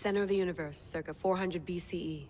center of the universe, circa 400 BCE.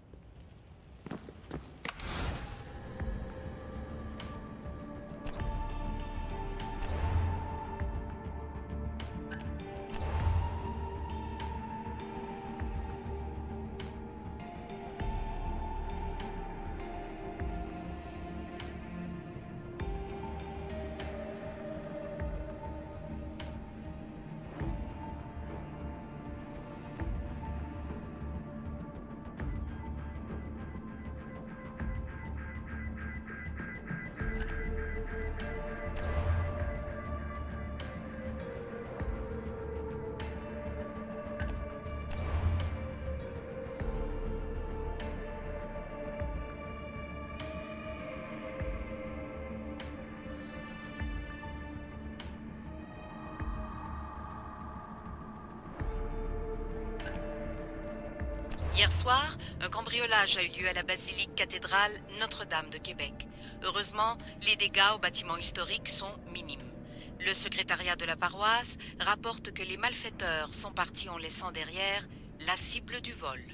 Hier soir, un cambriolage a eu lieu à la basilique cathédrale Notre-Dame de Québec. Heureusement, les dégâts au bâtiment historique sont minimes. Le secrétariat de la paroisse rapporte que les malfaiteurs sont partis en laissant derrière la cible du vol.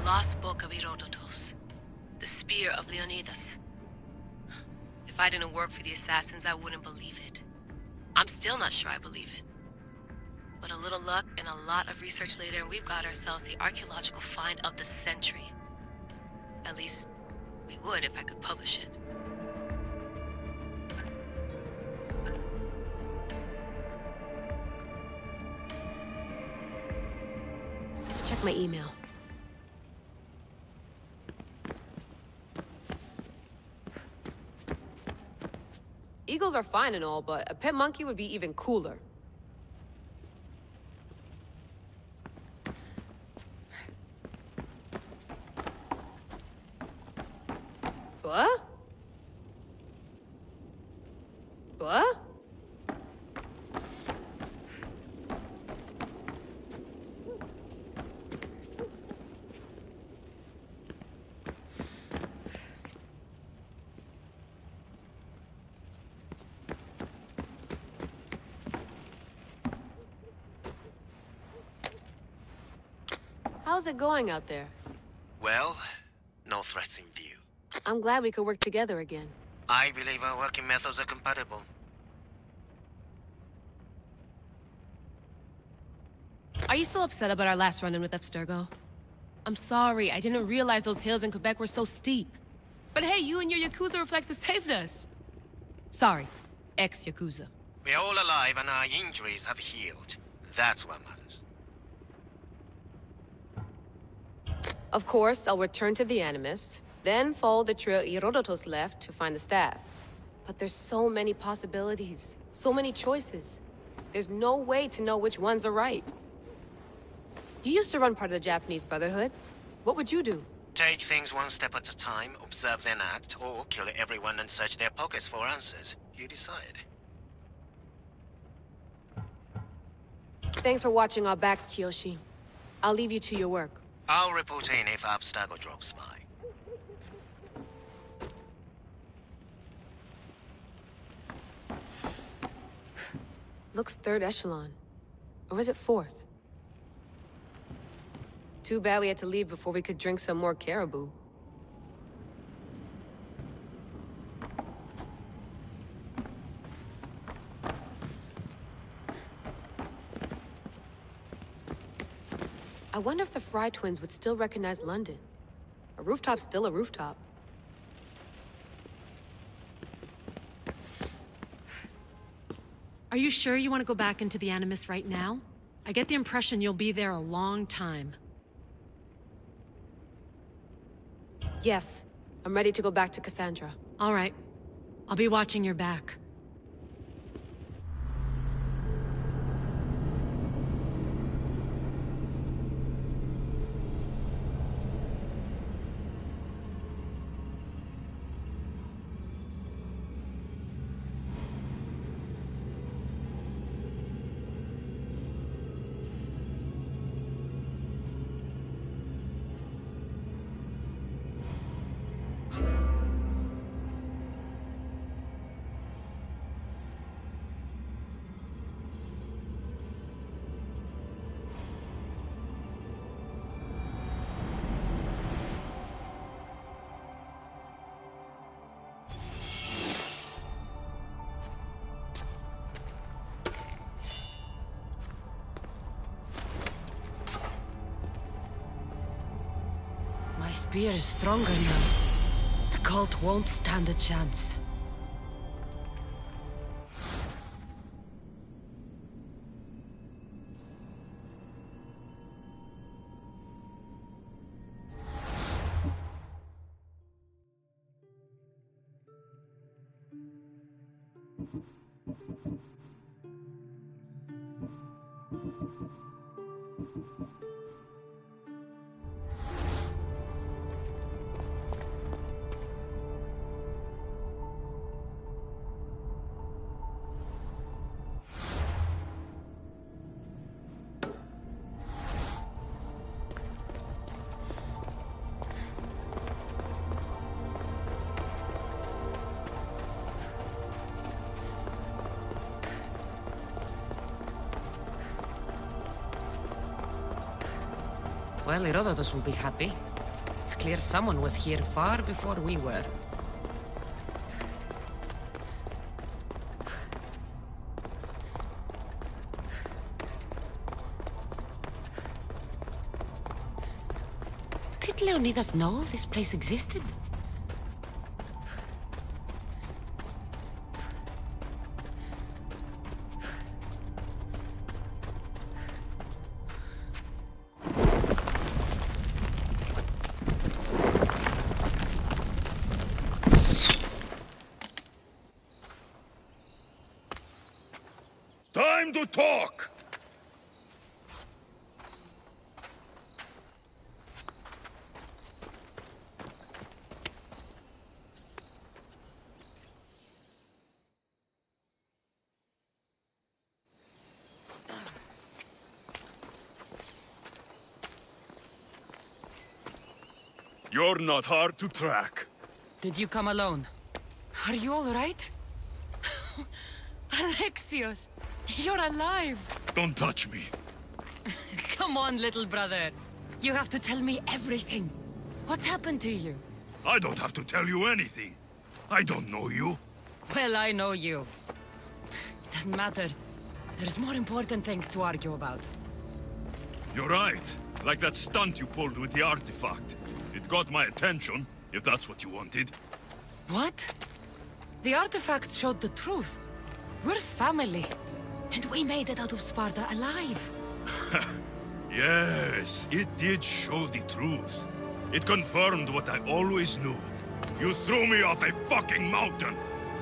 lost book of Herodotus. The Spear of Leonidas. If I didn't work for the assassins, I wouldn't believe it. I'm still not sure I believe it. But a little luck and a lot of research later, and we've got ourselves the archaeological find of the century. At least, we would if I could publish it. I should check my email. Eagles are fine and all, but a pet monkey would be even cooler. What? What? How's it going out there? Well, no threats in view. I'm glad we could work together again. I believe our working methods are compatible. Are you still upset about our last run-in with Abstergo? I'm sorry, I didn't realize those hills in Quebec were so steep. But hey, you and your Yakuza reflexes saved us. Sorry, ex-Yakuza. We're all alive and our injuries have healed. That's what matters. Of course, I'll return to the Animus, then follow the trail Herodotus left to find the staff. But there's so many possibilities, so many choices. There's no way to know which ones are right. You used to run part of the Japanese Brotherhood. What would you do? Take things one step at a time, observe then act, or kill everyone and search their pockets for answers. You decide. Thanks for watching our backs, Kiyoshi. I'll leave you to your work. I'll report in if Abstergo drops by. Looks third echelon. Or is it fourth? Too bad we had to leave before we could drink some more caribou. I wonder if the Fry twins would still recognize London. A rooftop's still a rooftop. Are you sure you want to go back into the Animus right now? I get the impression you'll be there a long time. Yes, I'm ready to go back to Cassandra. All right. I'll be watching your back. My spear is stronger now. The cult won't stand a chance. Well, Herodotus will be happy. It's clear someone was here far before we were. Did Leonidas know this place existed? Time to talk! You're not hard to track. Did you come alone? Are you all right? Alexios, you're alive! Don't touch me. Come on, little brother. You have to tell me everything. What's happened to you? I don't have to tell you anything. I don't know you. Well, I know you. It doesn't matter. There's more important things to argue about. You're right. Like that stunt you pulled with the artifact. It got my attention, if that's what you wanted. What? The artifact showed the truth. We're family. And we made it out of Sparta alive. Yes, it did show the truth. It confirmed what I always knew. You threw me off a fucking mountain!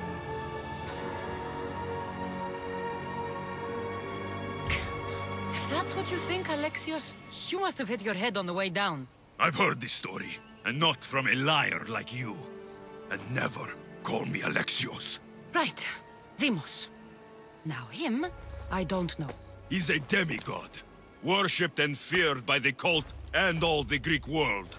If that's what you think, Alexios, you must have hit your head on the way down. I've heard this story, and not from a liar like you. And never call me Alexios. Right. Deimos. Now him, I don't know. He's a demigod, worshipped and feared by the cult and all the Greek world.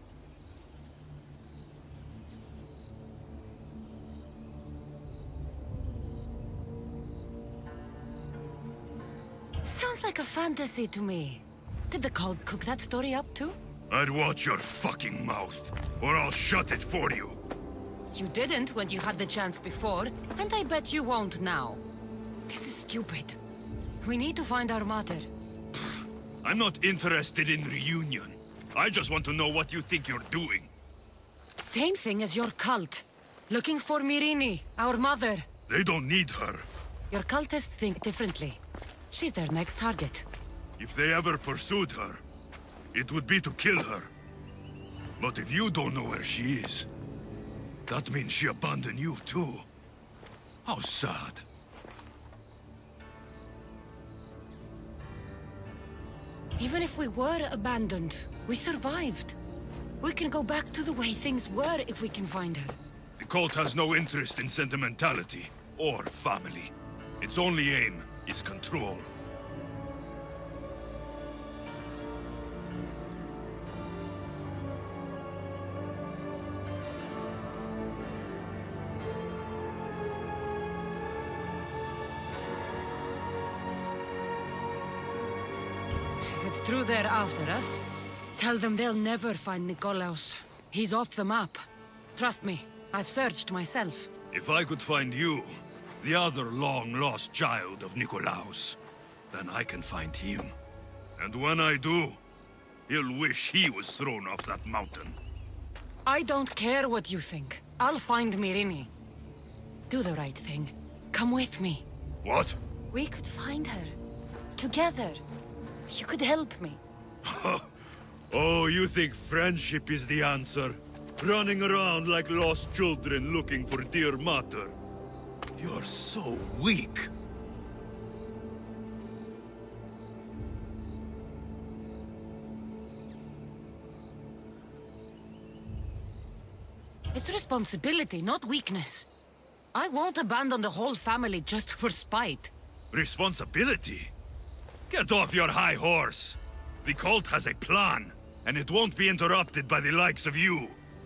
Sounds like a fantasy to me. Did the cult cook that story up too? I'd watch your fucking mouth, or I'll shut it for you. You didn't when you had the chance before, and I bet you won't now. This is stupid. We need to find our mother. I'm not interested in reunion. I just want to know what you think you're doing. Same thing as your cult. Looking for Myrrine, our mother. They don't need her. Your cultists think differently. She's their next target. If they ever pursued her, it would be to kill her. But if you don't know where she is, that means she abandoned you too. How sad. Even if we were abandoned, we survived. We can go back to the way things were if we can find her. The cult has no interest in sentimentality or family. Its only aim is control. If it's true they're after us, tell them they'll never find Nikolaos. He's off the map. Trust me, I've searched myself. If I could find you, the other long-lost child of Nikolaos, then I can find him. And when I do, he'll wish he was thrown off that mountain. I don't care what you think. I'll find Myrrine. Do the right thing. Come with me. What? We could find her. Together. You could help me. Oh, you think friendship is the answer? Running around like lost children looking for dear mother. You're so weak. It's responsibility, not weakness. I won't abandon the whole family just for spite. Responsibility? Get off your high horse. The cult has a plan, and it won't be interrupted by the likes of you.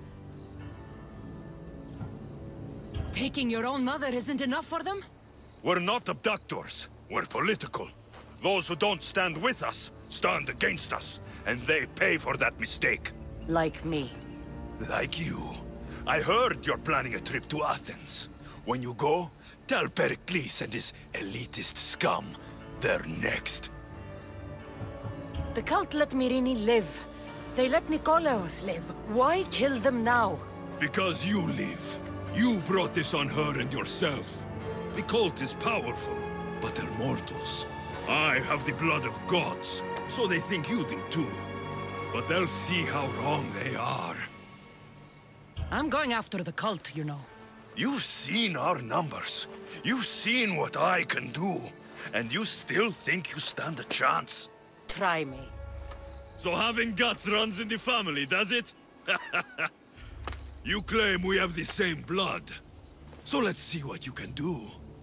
Taking your own mother isn't enough for them? We're not abductors. We're political. Those who don't stand with us, stand against us, and they pay for that mistake. Like me. Like you. I heard you're planning a trip to Athens. When you go, tell Pericles and his elitist scum they're next. The cult let Myrrine live. They let Nikolaos live. Why kill them now? Because you live. You brought this on her and yourself. The cult is powerful, but they're mortals. I have the blood of gods, so they think you do too. But they'll see how wrong they are. I'm going after the cult, you know. You've seen our numbers. You've seen what I can do. And you still think you stand a chance? Try me. So having guts runs in the family, does it? You claim we have the same blood. So let's see what you can do.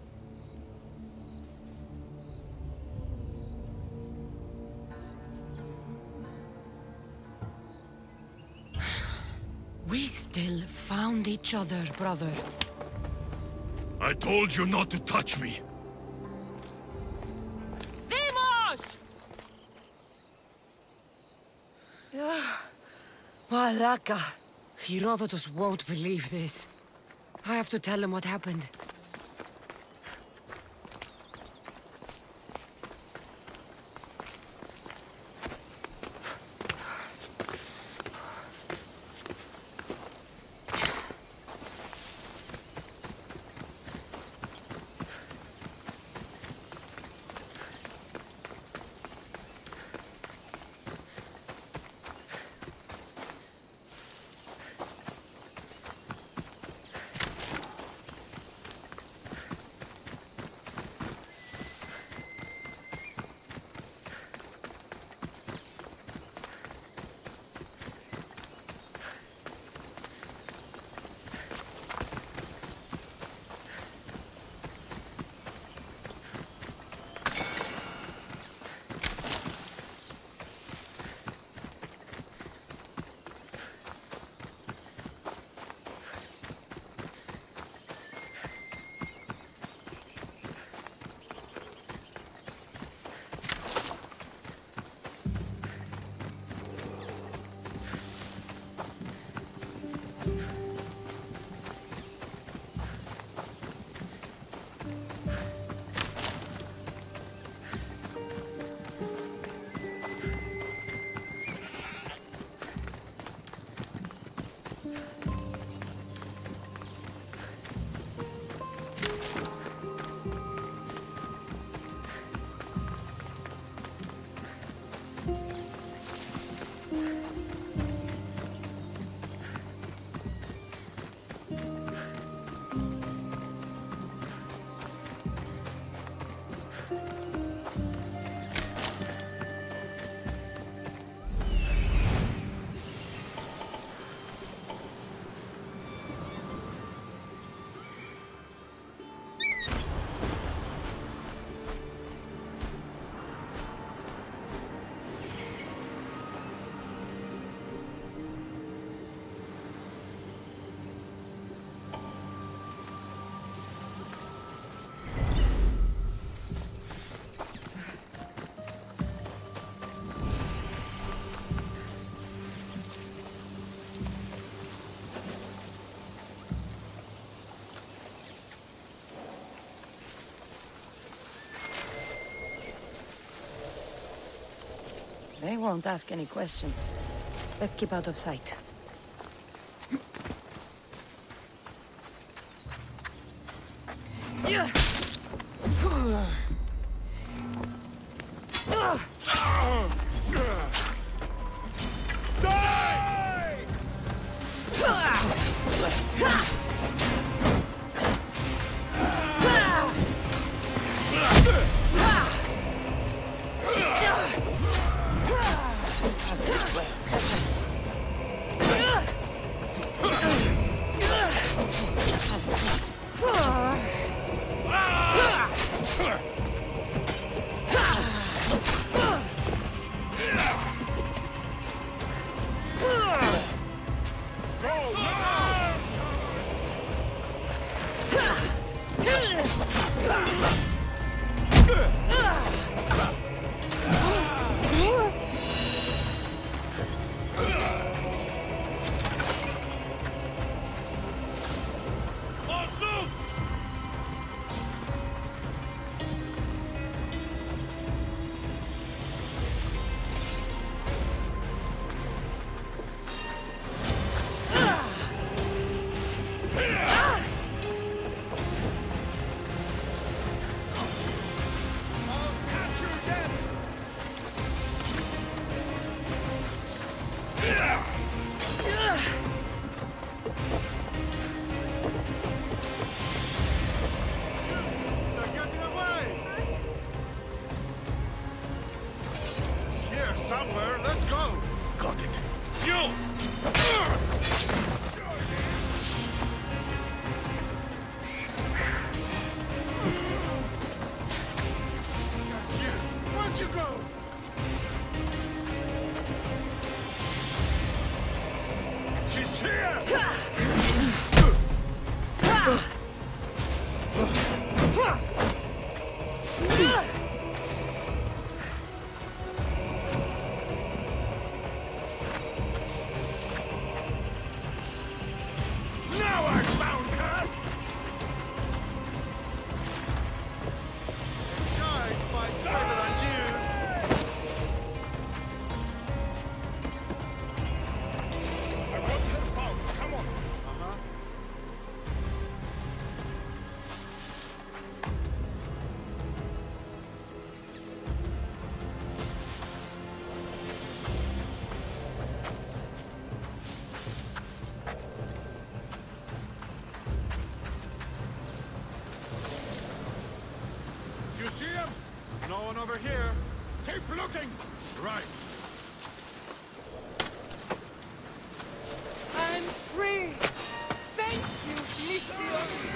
We still found each other, brother. I told you not to touch me. Deimos! Malaka. Herodotus won't believe this. I have to tell him what happened. They won't ask any questions. Let's keep out of sight. see him? No one over here. Keep looking! Right. I'm free! Thank you, Misthios!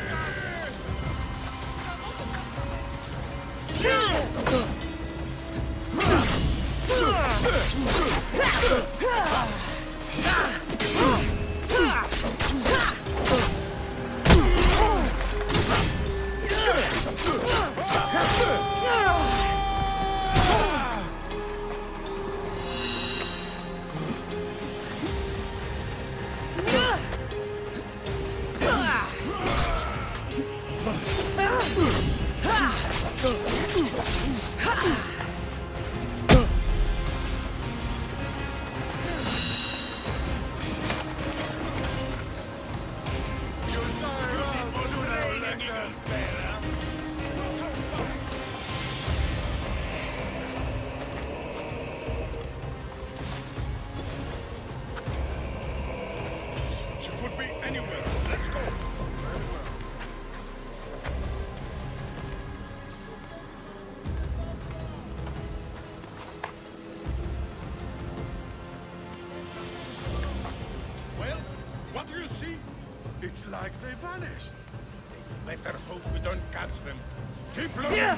What do you see? It's like they vanished. Better hope we don't catch them. Keep looking!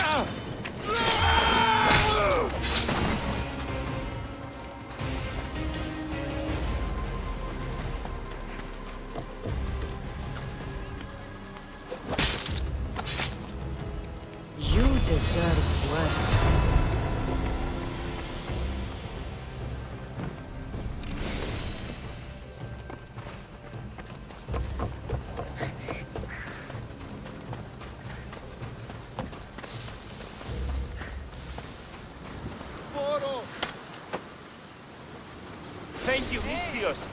You deserve worse. Thank you, Misthios.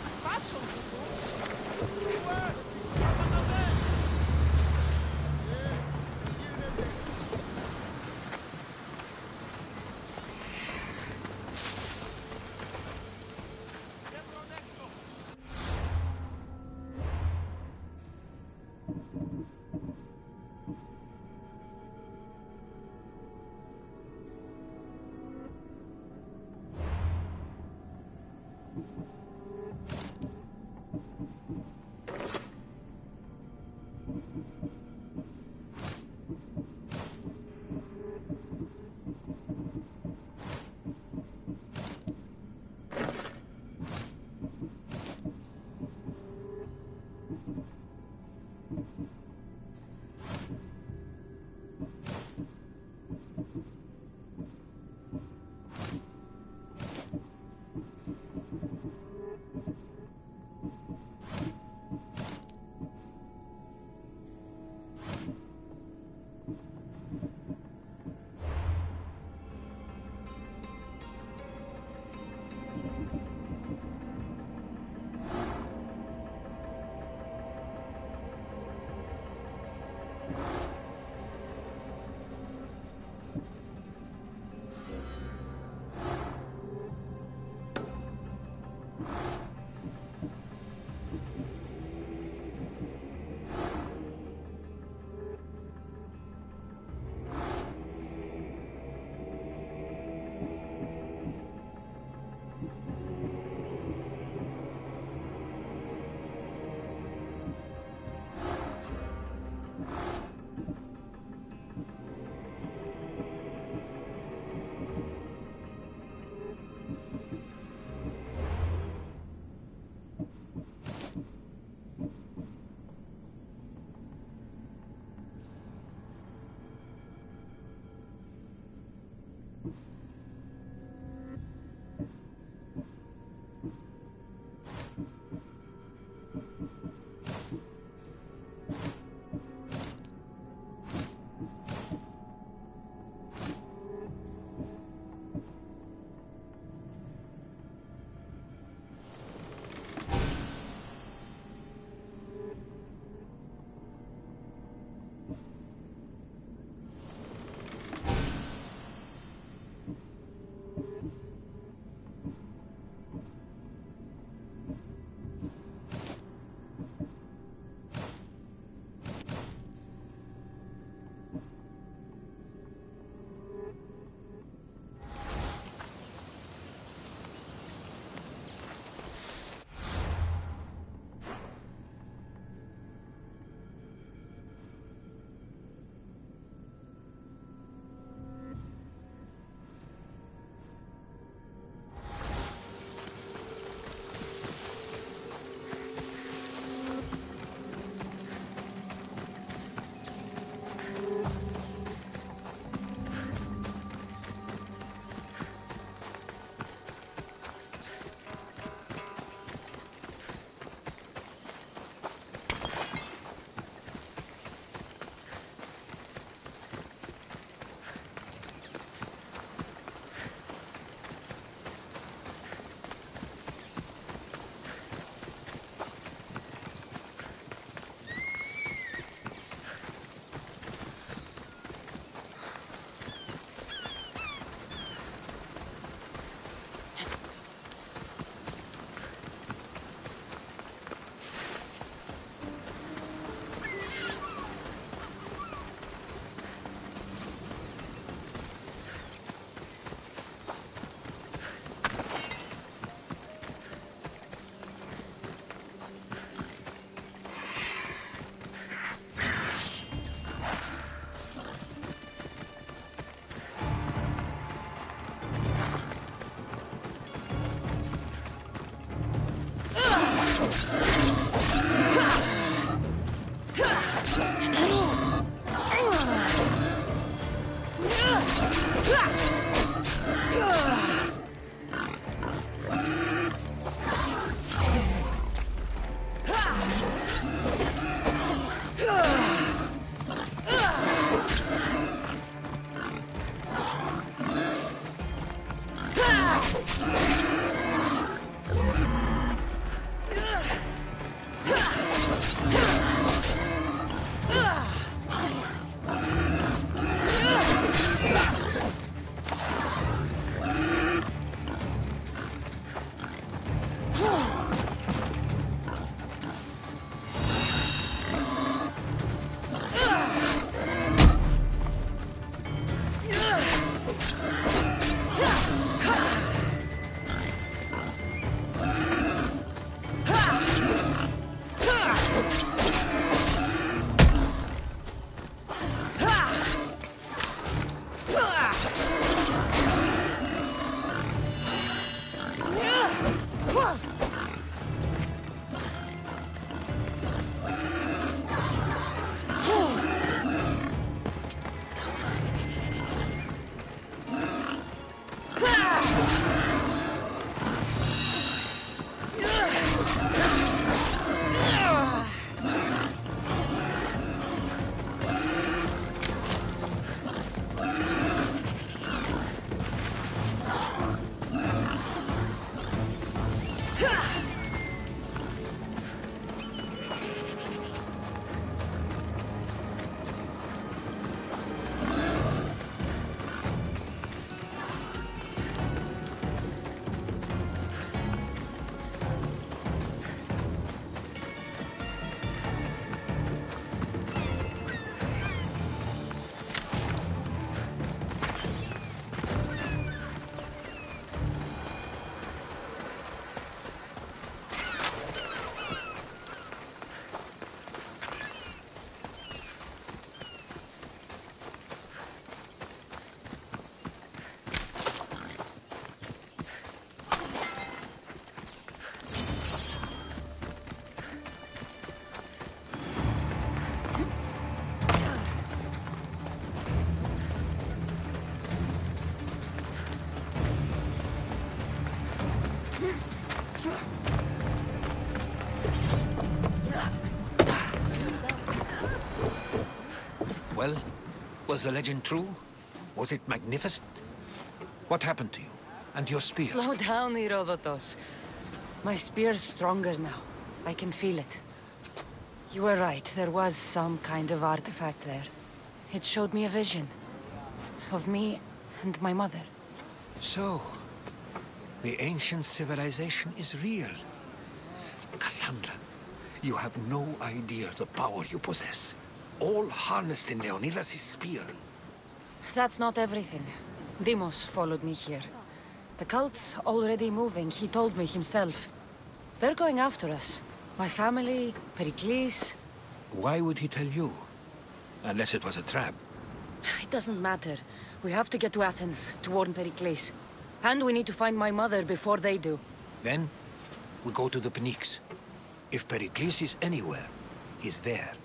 Was the legend true? Was it magnificent? What happened to you? And your spear? Slow down, Herodotus. My spear's stronger now. I can feel it. You were right, there was some kind of artifact there. It showed me a vision. Of me and my mother. So, the ancient civilization is real. Cassandra, you have no idea the power you possess. All harnessed in Leonidas' spear. That's not everything. Deimos followed me here. The cult's already moving, he told me himself. They're going after us. My family, Pericles. Why would he tell you? Unless it was a trap. It doesn't matter. We have to get to Athens, to warn Pericles. And we need to find my mother before they do. Then, we go to the Pnyx. If Pericles is anywhere, he's there.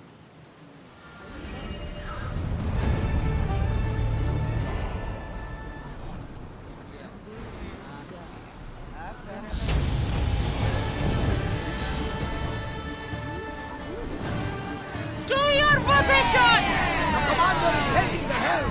To your positions! The commander is taking the helm!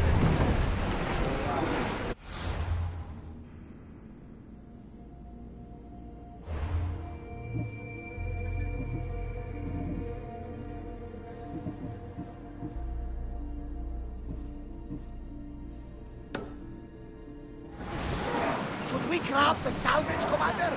Should we grab the salvage, Commander?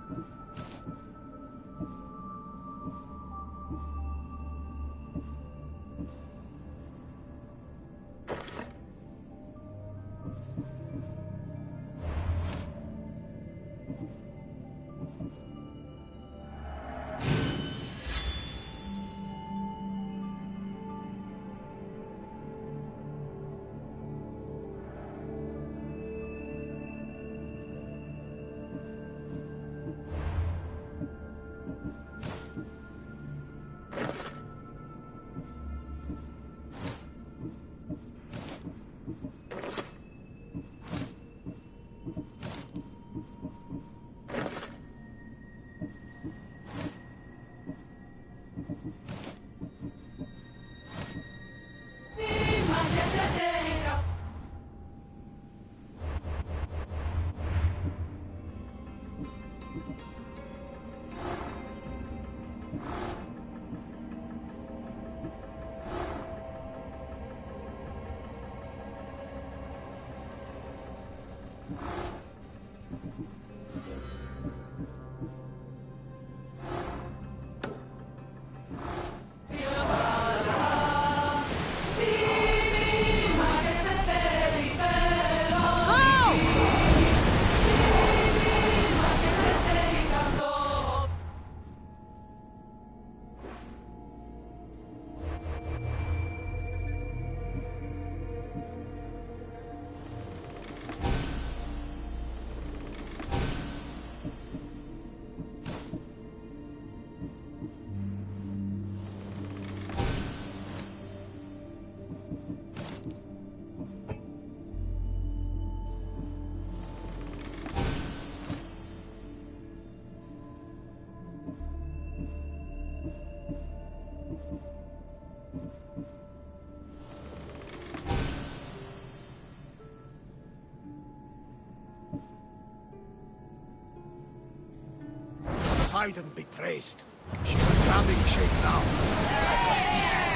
Poseidon be praised. She's in crowning shape now. Like a feast.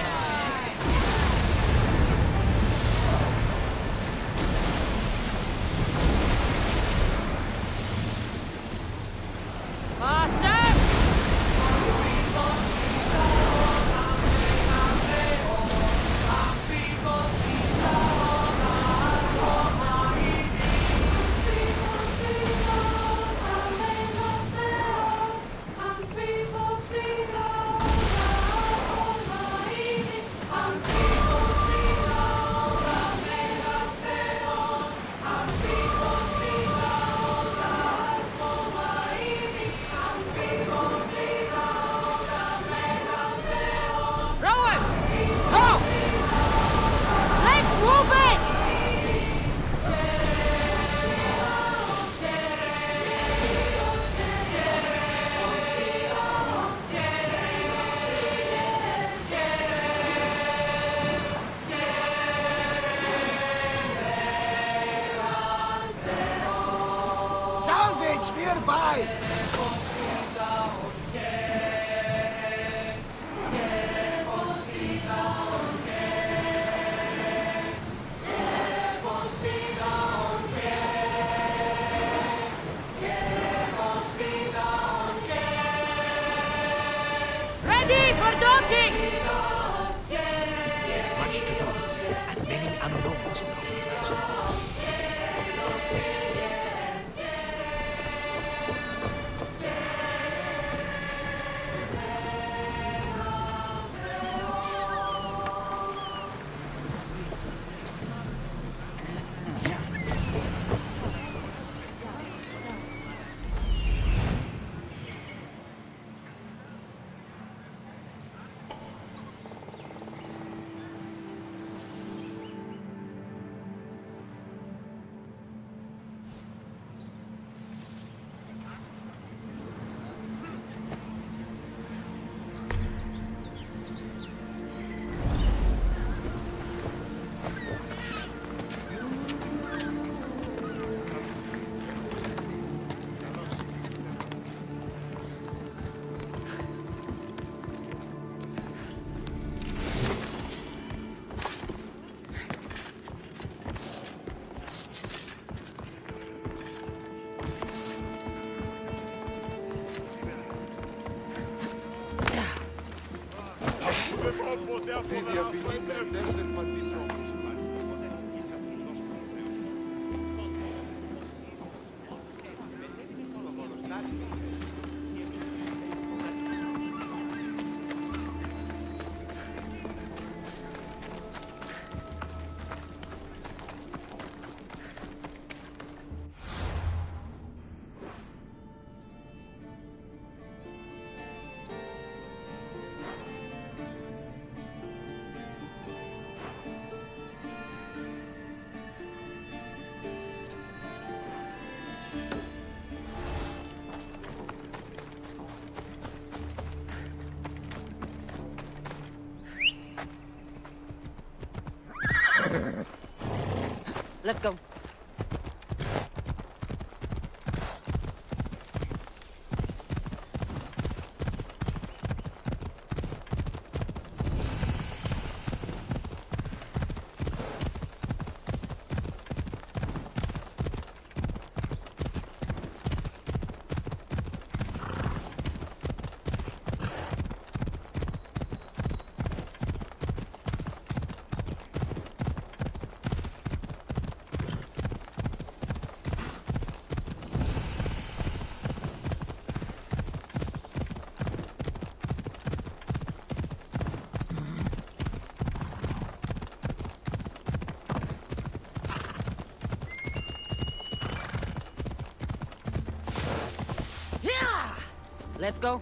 Salvage nearby! Ready for docking! There's much to do, and many unknowns in the horizon. Let's go. Let's go.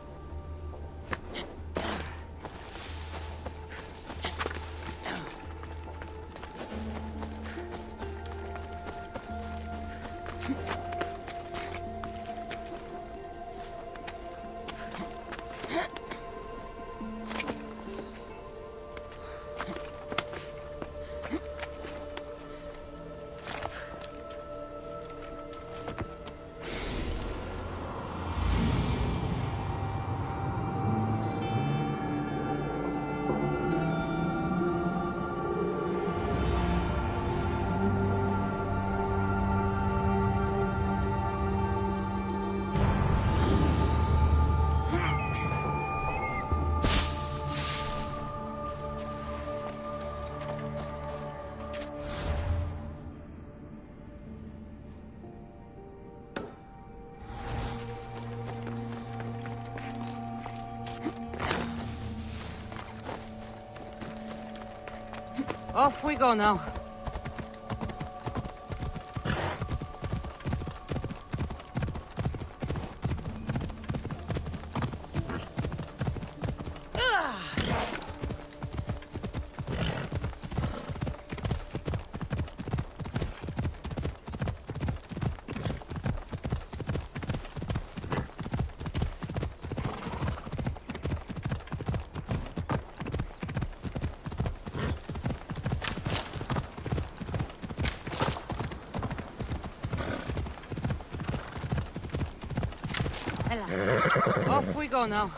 Off we go now. Off we go now.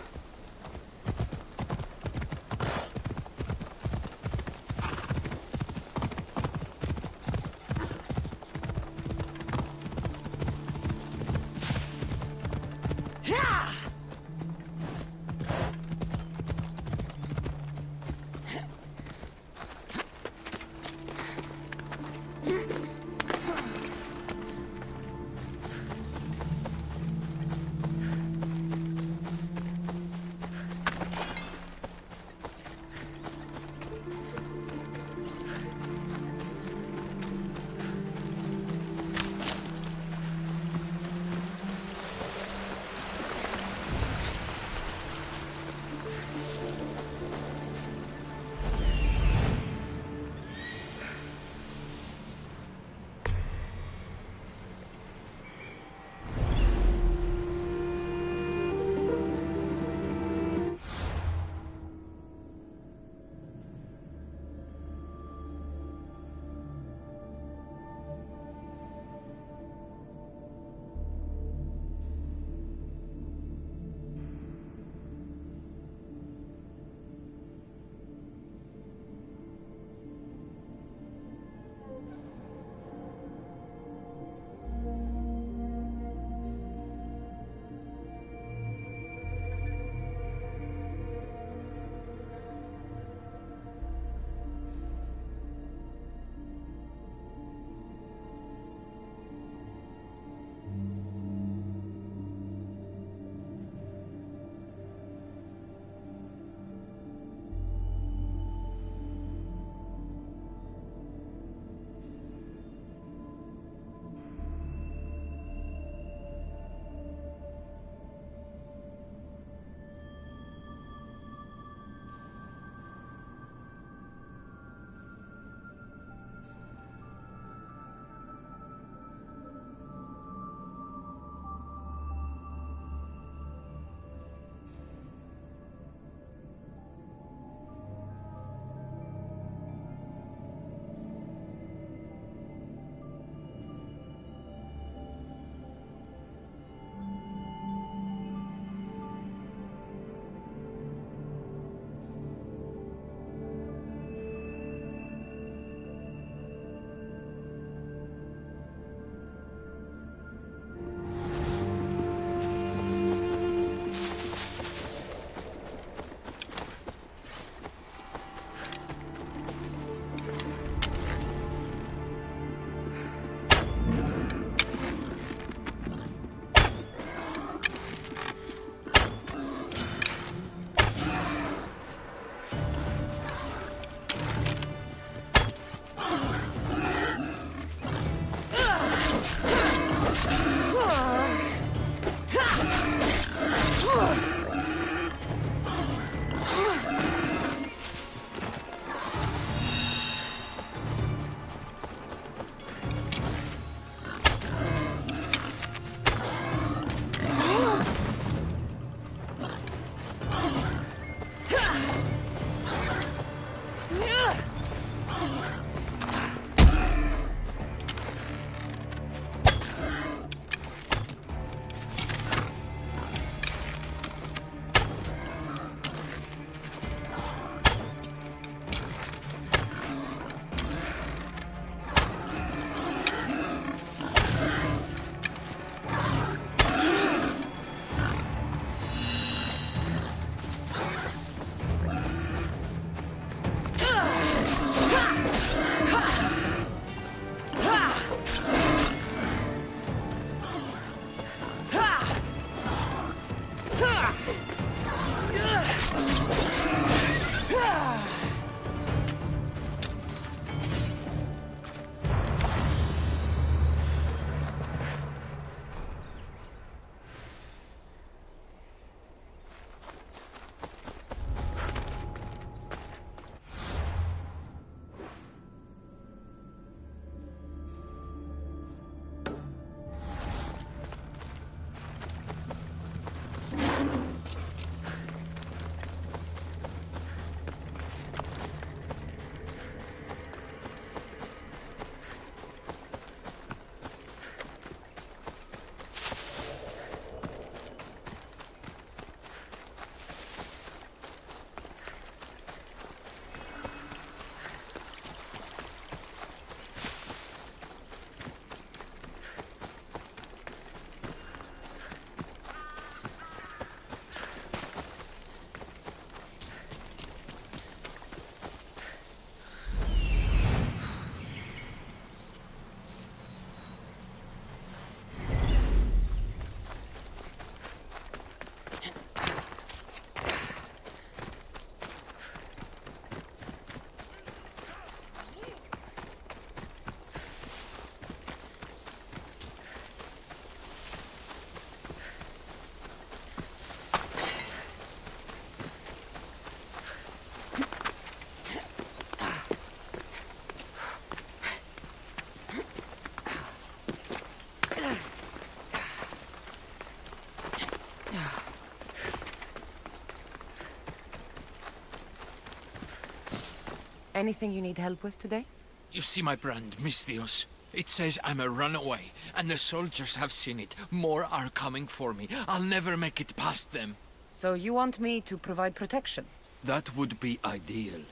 Anything you need help with today? You see my brand, Misthios. It says I'm a runaway, and the soldiers have seen it. More are coming for me. I'll never make it past them. So you want me to provide protection? That would be ideal.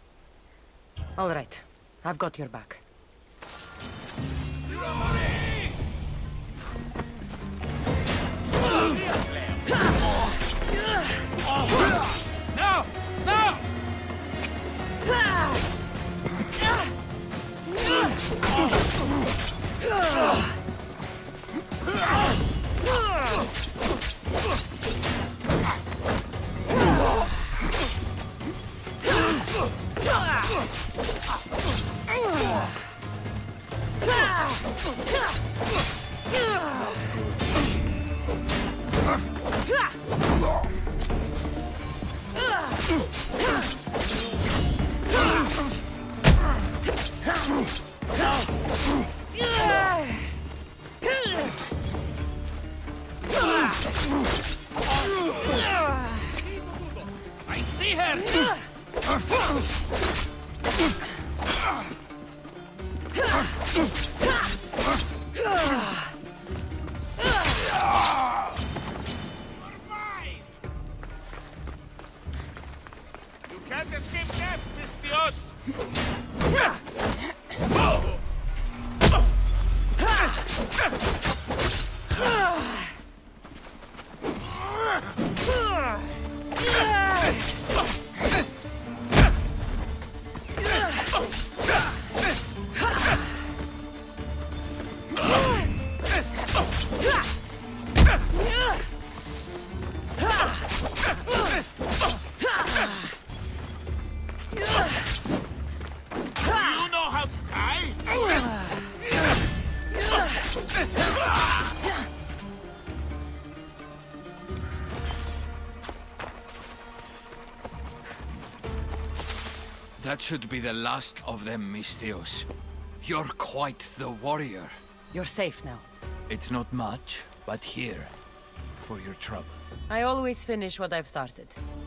All right. I've got your back. No! No! I see her! You can't escape death, Misthios! That should be the last of them, Misthios. You're quite the warrior. You're safe now. It's not much, but here, for your trouble. I always finish what I've started.